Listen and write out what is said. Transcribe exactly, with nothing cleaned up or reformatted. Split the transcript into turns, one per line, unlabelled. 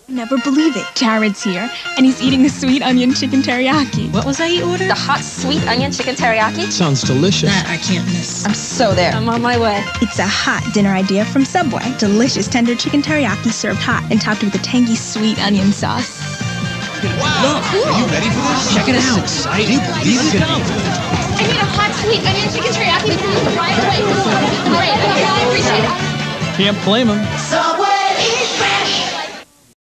Never believe it. Jared's here, and he's eating the sweet onion chicken teriyaki.
What was that you ordered?
The hot sweet onion chicken teriyaki.
Sounds delicious.
That I can't miss.
I'm so there. I'm on my way.
It's a hot dinner idea from Subway. Delicious tender chicken teriyaki served hot and topped with a tangy sweet onion sauce.
Wow, cool. Are you ready for this? Check it out. Exciting. Can you believe it?
I need a hot sweet onion chicken teriyaki right away. Great, I really appreciate it.
Can't blame him.
Subway, eat fresh.